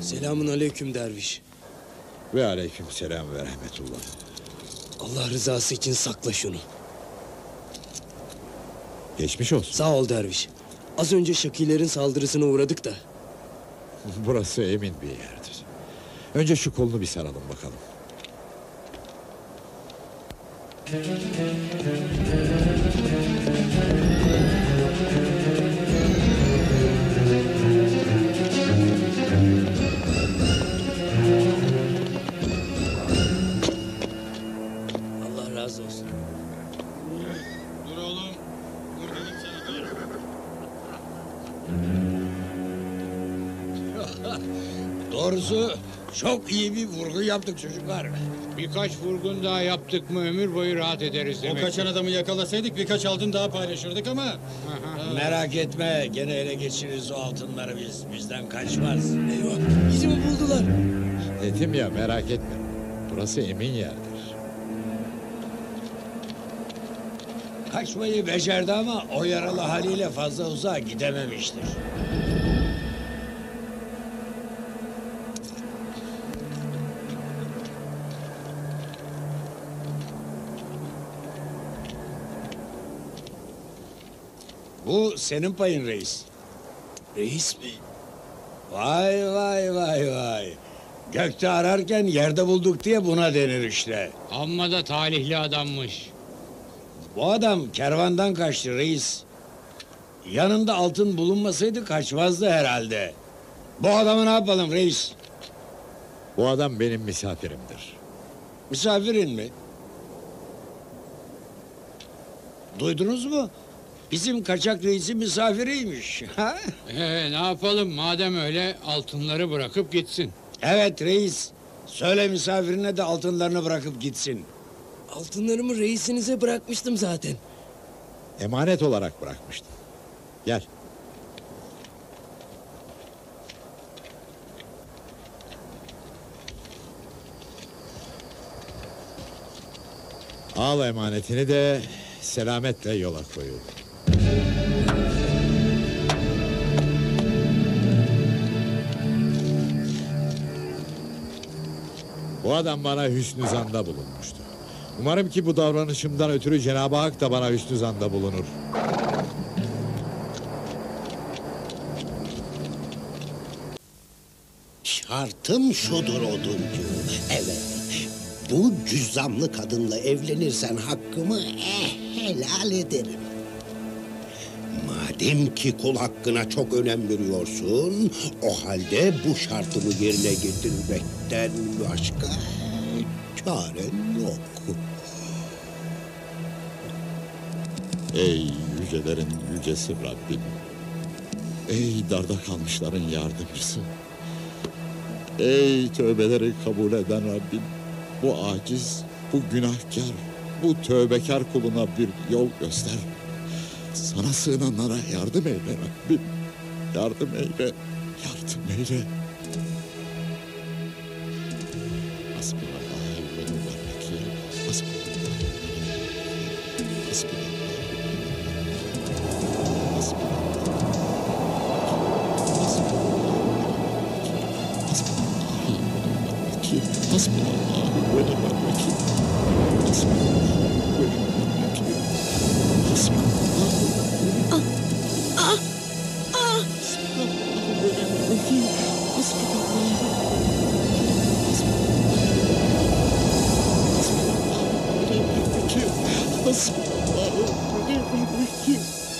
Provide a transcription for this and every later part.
Selamun aleyküm derviş. Ve aleyküm selam ve rahmetullah. Allah rızası için sakla şunu. Geçmiş olsun. Sağ ol derviş. Az önce Şakilerin saldırısına uğradık da. Burası emin bir yerdir. Önce şu kolunu bir saralım bakalım. Allah razı olsun. Dur oğlum. Dur dedim sana dur. Doğrusu çok iyi bir vurgu yaptık çocuklar. Birkaç vurgun daha yaptık mı ömür boyu rahat ederiz O demek. kaçan adamı yakalasaydık birkaç altın daha paylaşırdık ama... Merak etme, gene ele geçiririz o altınları biz. Bizden kaçmaz. Eyvah, bizi mi buldular? Dedim ya, merak etme. Burası emin yerdir. Kaçmayı becerdi ama o yaralı haliyle fazla uzağa gidememiştir. Bu senin payın reis. Reis mi? Vay vay vay vay. Gökte ararken yerde bulduk diye buna denir işte. Amma da talihli adammış. Bu adam kervandan kaçtı reis. Yanında altın bulunmasaydı kaçmazdı herhalde. Bu adamı ne yapalım reis? Bu adam benim misafirimdir. Misafirin mi? Duydunuz mu? Bizim kaçak reisin misafiriymiş. Ha? Ne yapalım madem öyle altınları bırakıp gitsin. Evet reis. Söyle misafirine de altınlarını bırakıp gitsin. Altınlarımı reisinize bırakmıştım zaten. Emanet olarak bırakmıştım. Gel. Al emanetini de selametle yola koyul. Bu adam bana hüsnü zanda bulunmuştu. Umarım ki bu davranışımdan ötürü Cenab-ı Hak da bana hüsnü zanda bulunur. Şartım şudur oduncu. Evet. Bu cüzzamlı kadınla evlenirsen hakkımı helal ederim. Madem ki kul hakkına çok önem veriyorsun, o halde bu şartımı yerine getirmekten başka çaren yok. Ey yücelerin yücesi Rabbim. Ey darda kalmışların yardımcısı. Ey tövbeleri kabul eden Rabbim. Bu aciz, bu günahkar, bu tövbekar kuluna bir yol göster. Sana sığınanlara yardım eyle Rabbim. Yardım eyle, yardım eyle. Hasbunallah ve ni'mel vekil. Hasbunallah ve ni'mel vekil. Hasbunallah. Hasbunallah ve ni'mel vekil. Hasbunallah ve ni'mel vekil. Hasbunallah ve ni'mel vekil. Hasbunallah ve ni'mel vekil.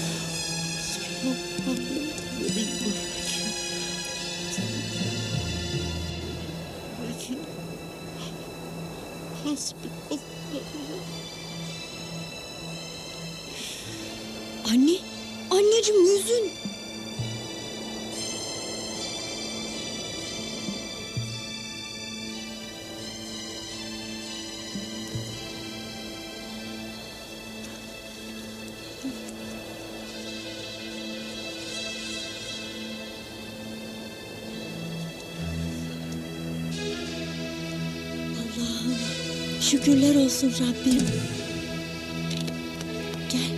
Anne, anneciğim yüzün. Allah'ım, şükürler olsun Rabbim. Gel.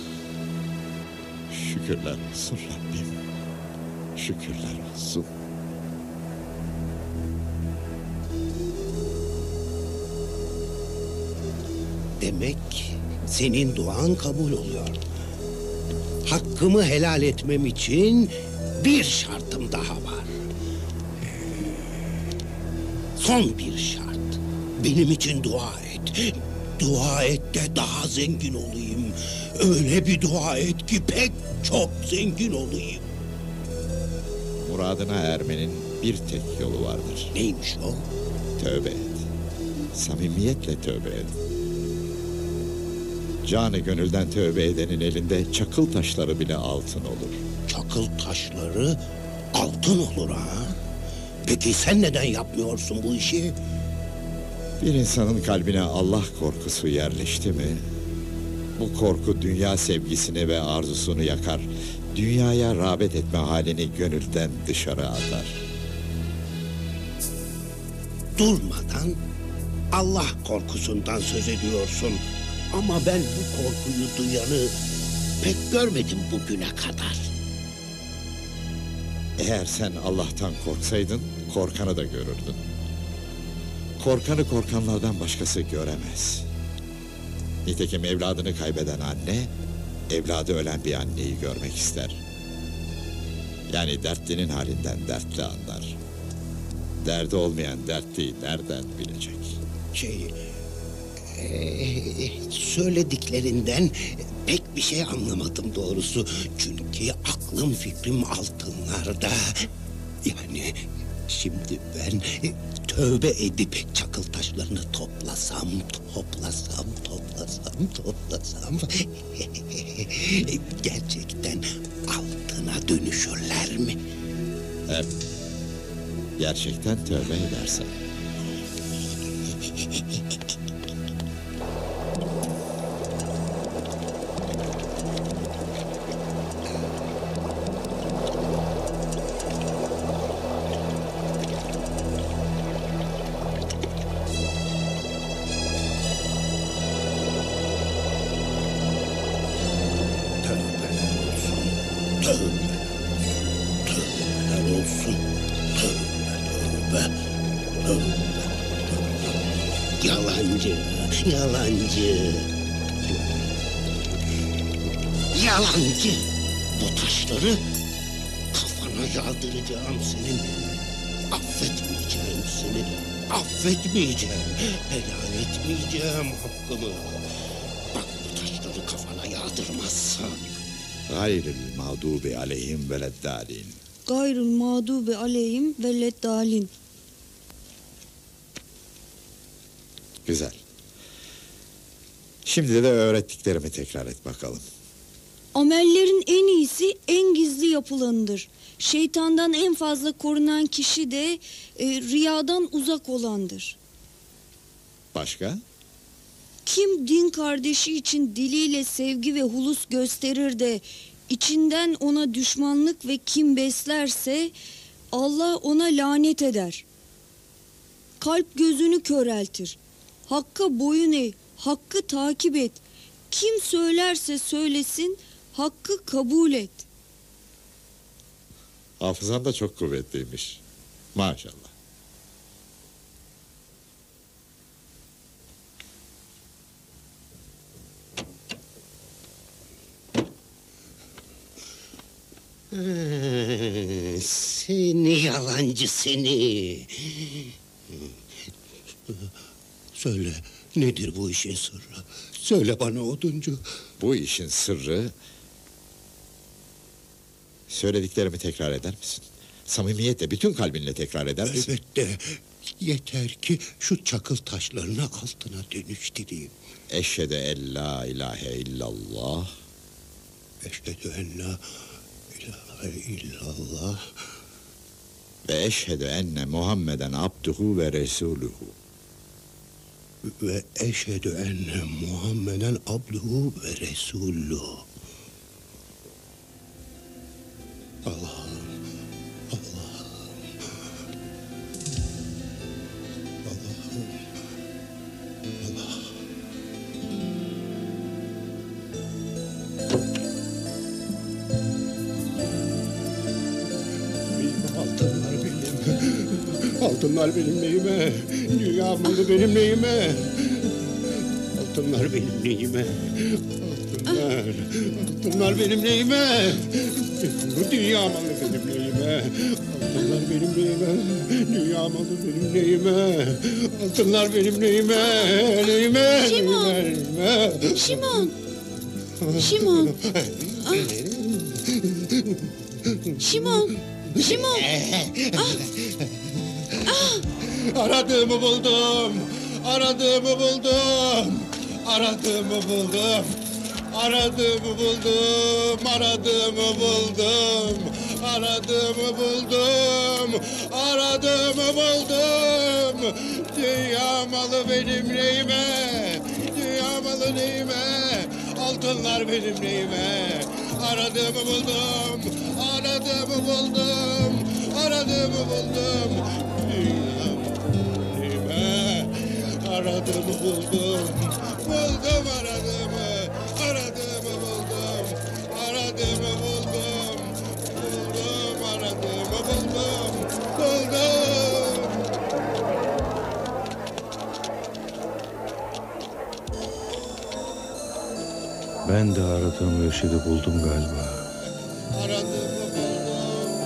Şükürler olsun Rabbim. Şükürler olsun. Demek senin duan kabul oluyor. Hakkımı helal etmem için bir şartım daha var. Son bir şart. Benim için dua et. Dua et de daha zengin olayım. Öyle bir dua et ki pek çok zengin olayım. Muradına ermenin bir tek yolu vardır. Neymiş o? Tövbe et. Samimiyetle tövbe et. Canı gönülden tövbe edenin elinde çakıl taşları bile altın olur. Çakıl taşları altın olur ha? Peki sen neden yapmıyorsun bu işi? Bir insanın kalbine Allah korkusu yerleşti mi, bu korku dünya sevgisini ve arzusunu yakar, dünyaya rağbet etme halini gönülden dışarı atar. Durmadan Allah korkusundan söz ediyorsun. Ama ben bu korkuyu duyanı pek görmedim bugüne kadar. Eğer sen Allah'tan korksaydın, korkanı da görürdün. Korkanı korkanlardan başkası göremez. Nitekim evladını kaybeden anne, evladı ölen bir anneyi görmek ister. Yani dertlinin halinden dertli anlar. Derdi olmayan dertliyi nereden bilecek? Söylediklerinden pek bir şey anlamadım doğrusu. Çünkü aklım fikrim altınlarda. Yani şimdi ben tövbe edip çakıl taşlarını toplasam... gerçekten altına dönüşürler mi? Evet. Gerçekten tövbe edersen. Tövbeler olsun. Tövbe. Yalancı. Bu taşları kafana yağdıracağım senin. Affetmeyeceğim seni. Helal etmeyeceğim hakkımı. Bak bu taşları kafana yağdırmazsan. Gayril mağdubi aleyhim veleddâlin. Gayrul mağdubi aleyhim ve leddalin. Güzel. Şimdi de öğrettiklerimi tekrar et bakalım. Amellerin en iyisi en gizli yapılanıdır. Şeytandan en fazla korunan kişi de riyadan uzak olandır. Başka? Kim din kardeşi için diliyle sevgi ve hulus gösterir de içinden ona düşmanlık ve kin beslerse Allah ona lanet eder. Kalp gözünü köreltir. Hakka boyun eğ, hakkı takip et. Kim söylerse söylesin hakkı kabul et. Hafızan da çok kuvvetliymiş. Maşallah. Seni yalancı seni. Söyle, nedir bu işin sırrı? Söyle bana oduncu. Bu işin sırrı... Söylediklerimi tekrar eder misin? Samimiyetle, bütün kalbinle tekrar eder misin? Elbette. Yeter ki şu çakıl taşlarını altına dönüştüreyim. Eşhedü en la ilahe illallah. Eşhedü en la ilahe illallah. Ve eşhedü enne Muhammeden abduhu ve resuluhu. Ve eşhedü enne Muhammeden abduhu ve resuluhu. Allah'ım. Altınlar benim neyime? Dünya malı benim neyime? Altınlar benim neyime? Altınlar benim neyime? Dünya malı benim neyime? Altınlar benim neyime? Dünya malı benim neyime? Altınlar benim neyime? Neyime? Şimon! Neyime? Şimon! Şimon! Ah! Şimon! Şimon! Aradığımı buldum. Aradığımı buldum. Aradığımı buldum. Aradığımı buldum. Aradığımı buldum. Aradığımı buldum. Aradığımı buldum. Dünya malı benim neyime? Dünya malı neyime? Altınlar benim neyime? Aradığımı buldum. Aradığımı buldum. Aradığımı buldum. Dünya malı neyime? Aradığımı buldum. Buldum aradığımı. Aradığımı buldum. Aradığımı buldum. Buldum aradığımı buldum. Buldum. Ben de aradığım mürşidi buldum galiba. Aradığımı buldum.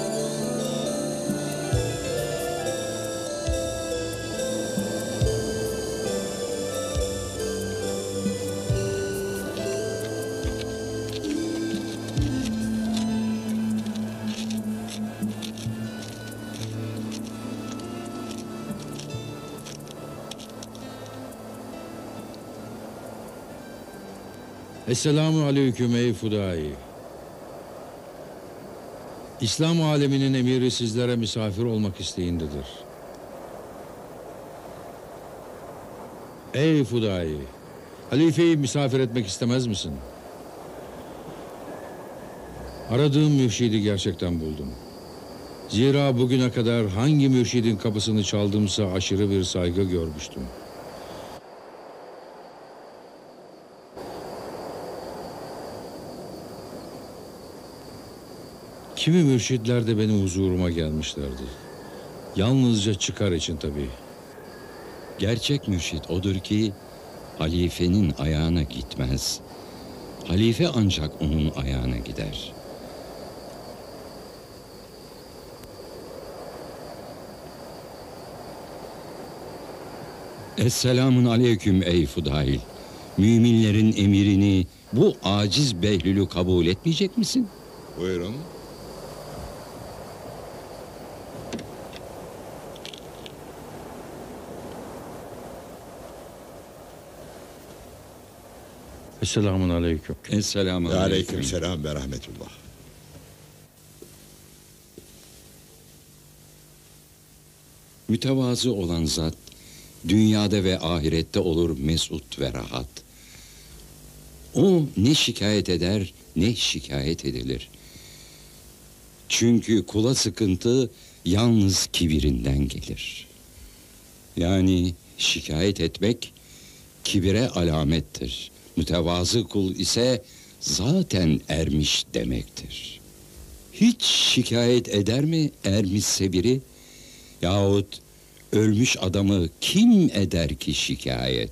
Esselamu aleyküm ey Fudai. İslam aleminin emiri sizlere misafir olmak isteğindedir. Ey Fudai, halifeyi misafir etmek istemez misin? Aradığım mürşidi gerçekten buldum. Zira bugüne kadar hangi mürşidin kapısını çaldımsa aşırı bir saygı görmüştüm. Kimi mürşitler de benim huzuruma gelmişlerdi. Yalnızca çıkar için tabii. Gerçek mürşit odur ki halifenin ayağına gitmez. Halife ancak onun ayağına gider. Esselamun aleyküm ey Fudail. Müminlerin emirini, bu aciz Behlül'ü kabul etmeyecek misin? Buyurun. Esselamun aleyküm. Esselamun Aleyküm aleyküm. selam ve rahmetullah. Mütevazı olan zat, dünyada ve ahirette olur mesut ve rahat. O ne şikayet eder, ne şikayet edilir. Çünkü kula sıkıntı yalnız kibirinden gelir. Yani şikayet etmek kibire alamettir. Mütevazı kul ise zaten ermiş demektir. Hiç şikayet eder mi ermişse biri? Yahut ölmüş adamı kim eder ki şikayet?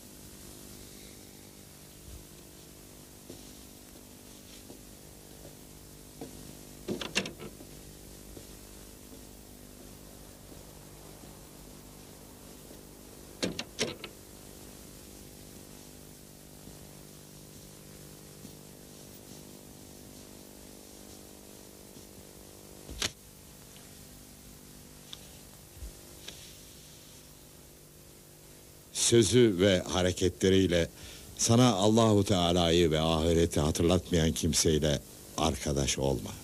Sözü ve hareketleriyle sana Allahu Teala'yı ve ahireti hatırlatmayan kimseyle arkadaş olma.